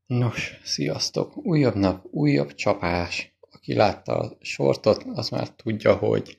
Nos, sziasztok! Újabb nap, újabb csapás. Aki látta a sortot, az már tudja, hogy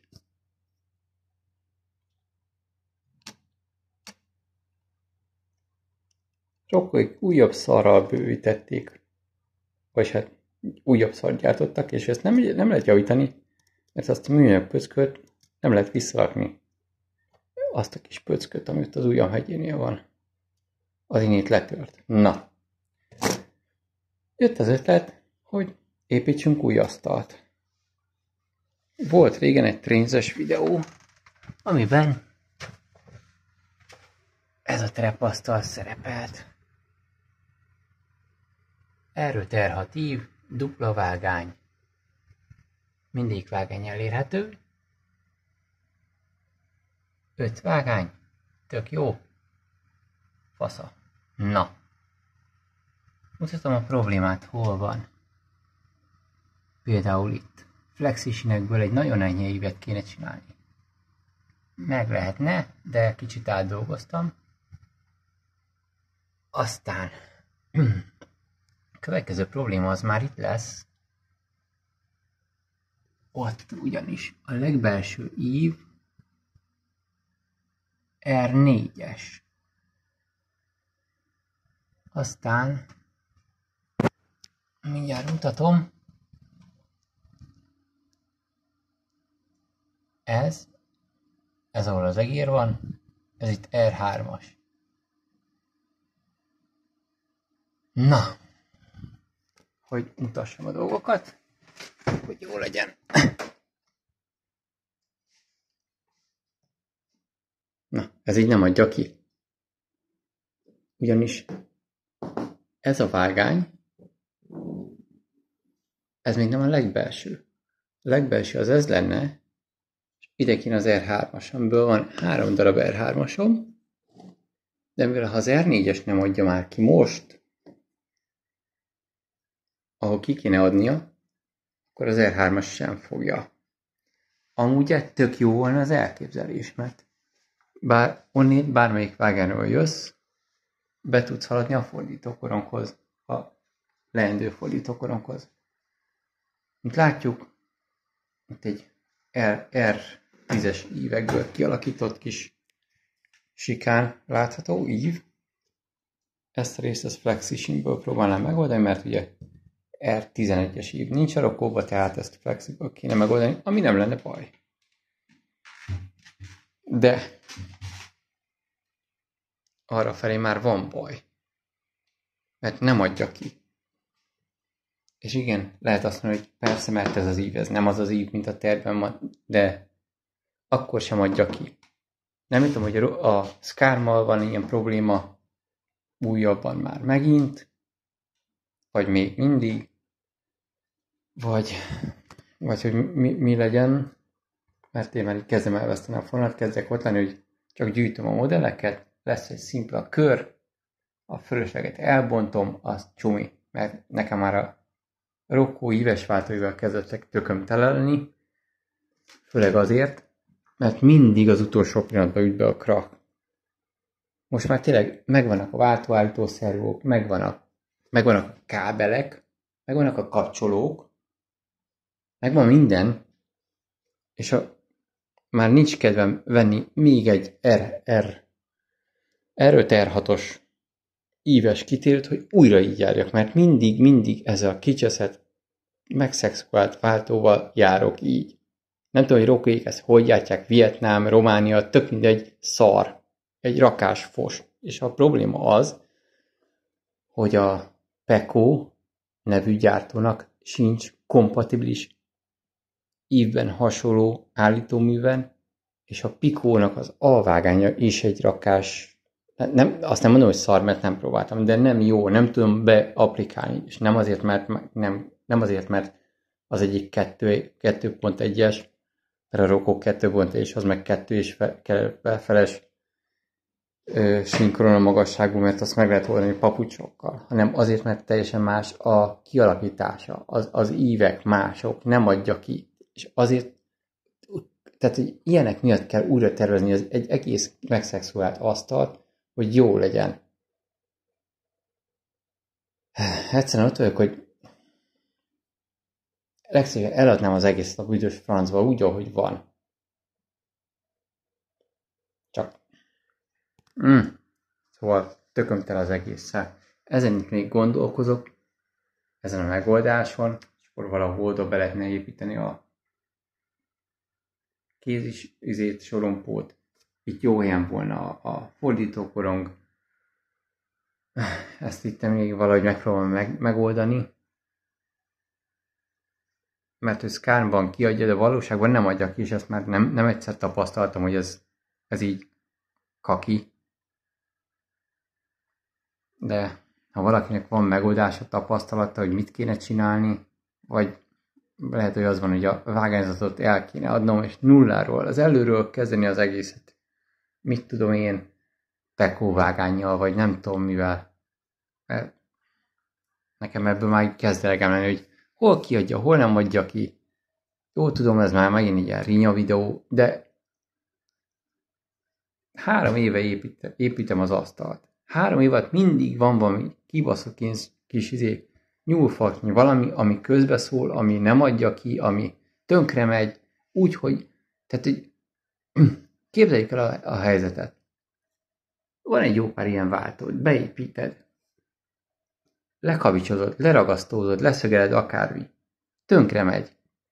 Rokkoik újabb szarral bővítették, vagy hát újabb szart gyártottak, és ezt nem lehet javítani, mert azt a műanyag pöcköt nem lehet visszarakni. Azt a kis pöcköt, amit az ujjam hegyénél van. Az innét letört. Na, jött az ötlet, hogy építsünk új asztalt. Volt régen egy trénzes videó, amiben ez a terepasztal szerepelt. Erőterhatív, dupla vágány. Mindig vágány elérhető. 5 vágány. Tök jó. Fasza. Na. Mutatom a problémát, hol van. Például itt. Flexisinekből egy nagyon enyhe ívet kéne csinálni. Meg lehetne, de kicsit átdolgoztam. Aztán a következő probléma az már itt lesz. Ott ugyanis a legbelső ív R4-es. Aztán mindjárt mutatom. Ez ahol az egér van, ez itt R3-as. Na, hogy mutassam a dolgokat, hogy jó legyen. Na, ez így nem adja ki. Ugyanis ez a vágány, ez még nem a legbelső. A legbelső az ez lenne, és ide kéne az R3-as, amiből van 3 darab R3-asom, de mivel ha az R4-es nem adja már ki most, ahol ki kéne adnia, akkor az R3-as sem fogja. Amúgy tök jó volna az elképzelés, mert bár onnét bármelyik vágányról jössz, be tudsz haladni a fordítókoronghoz, a leendő fordítókoronghoz. Mint látjuk, itt egy R10-es ívekből kialakított kis sikán látható ív. Ezt a részt az Flexisinből próbálnám megoldani, mert ugye R11-es ív nincs a Rokkóba, tehát ezt Flexiből kéne megoldani, ami nem lenne baj. De arra felé már van baj, mert nem adja ki. És igen, lehet azt mondani, hogy persze, mert ez az ív, ez nem az az ív, mint a tervben van, de akkor sem adja ki. Nem tudom, hogy a Skarmal van ilyen probléma újabban már megint, vagy még mindig, vagy hogy mi legyen, mert én már így kezdem elveszteni a fonalat, kezdek ott lenni, hogy csak gyűjtöm a modelleket, lesz egy szimpla kör, a fölösleget elbontom, az csumi, mert nekem már a Rokkó íves váltóival kezdettek tököm telelni, főleg azért, mert mindig az utolsó pillanatban üt be a krak. Most már tényleg megvannak a váltóállító szervók, megvannak a kábelek, megvannak a kapcsolók, megvan minden, és már nincs kedvem venni még egy R5-R6-os íves kitérőt, hogy újra így járjak, mert mindig ezzel a kicseszett, megszexuált váltóval járok így. Nem tudom, hogy Rokkóik ezt hogy gyártják, Vietnám, Románia, tök mindegy szar, egy rakás fos. És a probléma az, hogy a Peko nevű gyártónak sincs kompatibilis ívben hasonló állítóműven, és a Pikónak az alvágánya is egy rakás, azt nem mondom, hogy szar, mert nem próbáltam, de nem jó, nem tudom beapplikálni, és nem azért, mert az egyik 2.1-es, mert a Rokkó 2.1-es, az meg 2 feles szinkron a magasságú, mert azt meg lehet oldani papucsokkal, hanem azért, mert teljesen más a kialakítása, az ívek mások, nem adja ki. És azért, tehát hogy ilyenek miatt kell újra tervezni egy egész megszexuált asztalt, hogy jó legyen. Egyszerűen ott vagyok, hogy legszívesebben eladnám az egészet a büdös francba úgy, ahogy van. Csak... Szóval tökömtel az egésszel. Ezen itt még gondolkozok, ezen a megoldáson, és akkor valahol oda be lehetne építeni a kézis sorompót. Itt jó helyen volna a fordítókorong. Ezt itt még valahogy megpróbálom megoldani. Mert hogy Scanban kiadja, de valóságban nem adja ki, és ezt már nem egyszer tapasztaltam, hogy ez így kaki. De ha valakinek van megoldása, tapasztalata, hogy mit kéne csinálni, vagy lehet, hogy az van, hogy a vágányzatot el kéne adnom, és nulláról, az előről kezdeni az egészet. Mit tudom én, pekóvágánnyal, vagy nem tudom mivel. Mert nekem ebből már kezd elegem lenni, hogy hol kiadja, hol nem adja ki. Jó, tudom, ez már megint ilyen rinya videó, de 3 éve építem az asztalt. 3 évet mindig van valami kibaszott kis nyúlfarknyi valami, ami közbeszól, ami nem adja ki, ami tönkre megy, úgyhogy, tehát így, képzeljük el a helyzetet. Van egy jó pár ilyen váltót, beépíted, lekavicsodod, leragasztódod, leszögeled akármi, tönkre megy.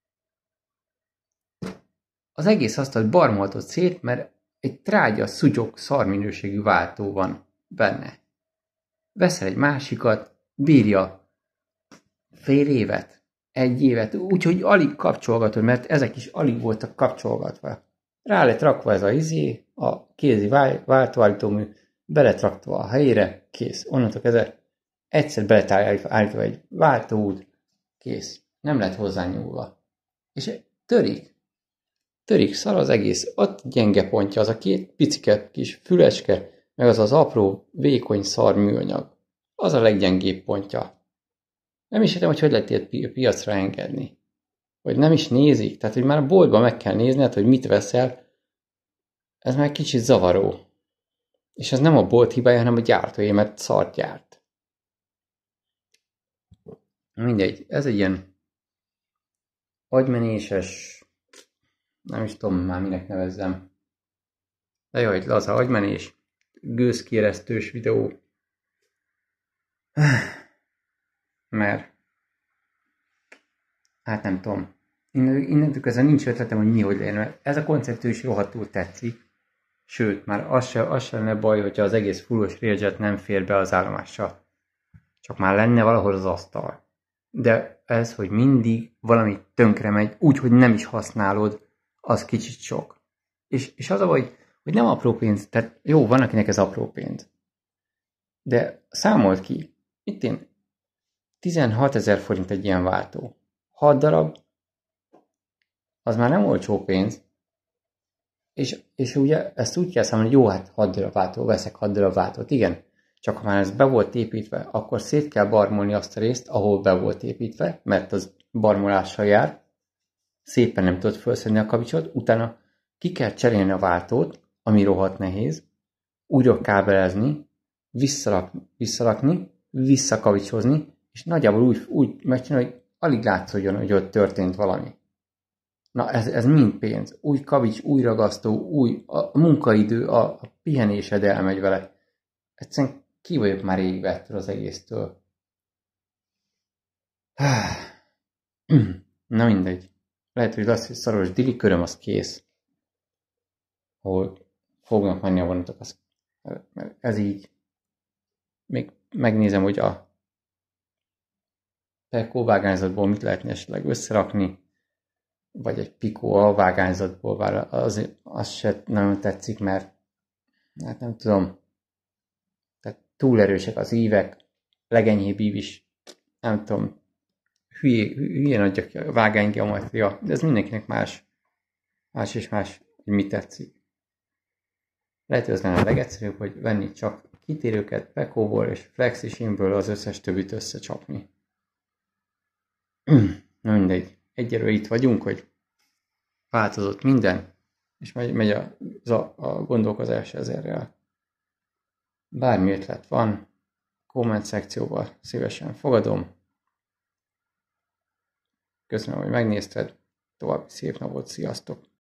Az egész asztalt barmoltod szét, mert egy trágya, szutyok, szarminőségű váltó van benne. Veszel egy másikat, bírja fél évet, 1 évet, úgyhogy alig kapcsolgatod, mert ezek is alig voltak kapcsolgatva. Rá lett rakva ez a kézi váltóállítómű, beletrakva a helyére, kész. Onnantól kezdve egyszer beletállítva egy váltóút, kész. Nem lett hozzá nyúlva. És törik, szar az egész. Ott gyenge pontja az a 2 picike kis fülecske, meg az apró, vékony szar műanyag. Az a leggyengébb pontja. Nem is értem, hogy lehet ilyet piacra engedni. Hogy nem is nézik, tehát hogy már a boltban meg kell nézned, hogy mit veszel. Ez már kicsit zavaró. És ez nem a bolt hibája, hanem a gyártóé, mert szart gyárt. Mindegy, ez egy ilyen agymenéses, nem is tudom már minek nevezzem. De jó, egy laza agymenés, gőzkieresztős videó. Mert hát nem tudom. Innentől kezdve nincs ötletem, hogy mi hogy legyen, mert ez a koncepció is rohadtul tetszik. Sőt, már az se lenne baj, hogyha az egész fullos Railjet nem fér be az állomásra. Csak már lenne valahol az asztal. De ez, hogy mindig valami tönkre megy, úgy, hogy nem is használod, az kicsit sok. És az a baj, hogy nem apró pénz, tehát jó, van akinek ez apró pénz. De számolt ki, itt én 16 000 forint egy ilyen váltó. 6 darab, az már nem olcsó pénz, és ugye ezt úgy kell számolni, hogy jó, hát 6 darab váltó, veszek 6 darab váltót, igen. Csak ha már ez be volt építve, akkor szét kell barmolni azt a részt, ahol be volt építve, mert az barmolással jár, szépen nem tudod felszedni a kavicsot, utána ki kell cserélni a váltót, ami rohadt nehéz, újra kábelezni, visszalakni, visszakavicsozni, és nagyjából úgy megcsinálni, hogy alig látszódjon, hogy ott történt valami. Na ez mind pénz. Új kavics, új ragasztó, a munkaidő, a pihenésed elmegy vele. Egyszerűen ki vagyok már égve ettől az egésztől. Na mindegy. Lehet, hogy az, hogy szaros dili köröm, az kész. Ahol fognak menni a vonatok, ez így. Még megnézem, hogy a Pekó vágányzatból mit lehetne esetleg összerakni, vagy egy Pikó a vágányzatból, bár az se nagyon tetszik, mert hát nem tudom, tehát túl erősek az ívek, legenyhébb ív is, nem tudom, hülyén adja ki a vágánygeometria, de ez mindenkinek más és más, hogy mi tetszik. Lehet, hogy az lenne a legegyszerűbb, hogy venni csak kitérőket Pekóból és Flexisinből az összes többit összecsapni. Na mindegy. Egyelőre itt vagyunk, hogy változott minden, és megy a gondolkozás ezerrel. Bármi ötlet van, komment szekcióba szívesen fogadom. Köszönöm, hogy megnézted. További szép napot, sziasztok!